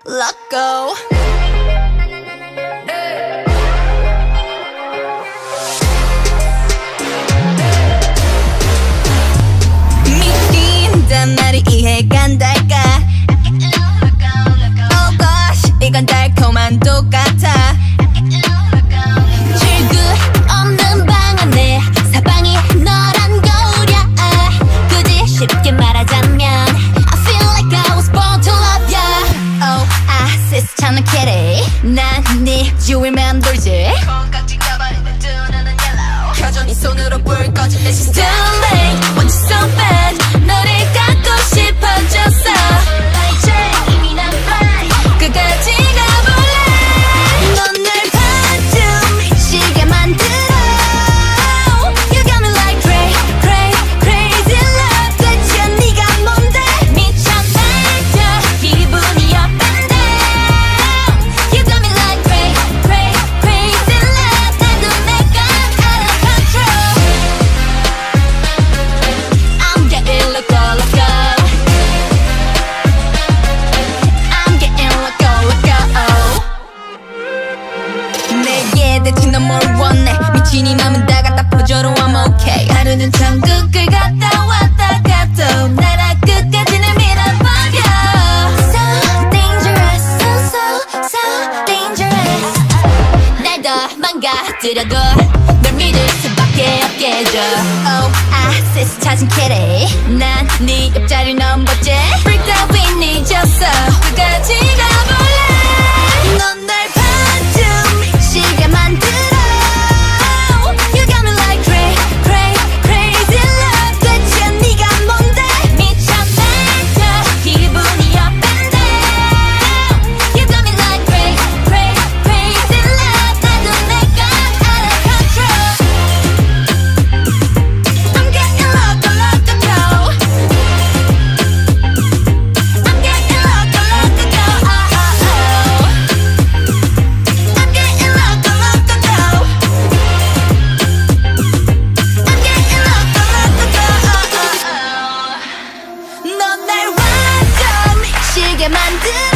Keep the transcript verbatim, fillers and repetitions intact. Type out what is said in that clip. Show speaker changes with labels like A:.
A: let go. 미친단 말이 이해가 안 될까? Oh gosh, 이건 달콤한 똑같아. 출구 없는 방 안에 사방이 너란 거울이야. 굳이 쉽게 말하자면 I feel like I was born to love ya. Oh, I sis 참는 kitty. 난 네 주위만 돌지. 콩깍지 가버리는 두 눈은 yellow. 켜져 네 손으로 불 꺼진 내 시스템. Too late, want you so bad. 너를 갖고 싶어졌어. Like 이미 난 fly. 끝까지 가볼래. 넌 날 반쯤 미치게 만들어. You got me like cray, cray, crazy love. 대체 네가 뭔데? 미쳐 날려 기분이 up and down. You got me like cray, cray, crazy love. 나도 내가 out of control. I'm getting loco, loco. I'm getting loco, loco. 내게 대체 넌 뭘 원해? 미친 이 맘은 다 갖다 퍼줘도 I'm okay. 하루는 천국을 갔다 왔다 가도 나라 끝까지 날 밀어버려. So dangerous, so so so dangerous. 날 더 망가뜨려도 널 믿을 수밖에 없게 해줘. Oh, I sis 찾은 kitty. 난 네 옆자리를 넘봤지. Freaked out we 잊었어. 끝까지 가볼래. 넌 날 반쯤 미치게 만들어. You got me like cray, cray, crazy love. 대체 네가 뭔데? 미쳐 날려 기분이 up and down. You got me like cray, cray, crazy love. 나도 내가 out of control. I'm getting loco, loco, go. I'm getting loco, loco, go. Oh, oh, oh. I'm getting loco, loco, go. I'm getting loco, loco, go. Oh, oh, oh. 넌 날 완전 미치게 만들어.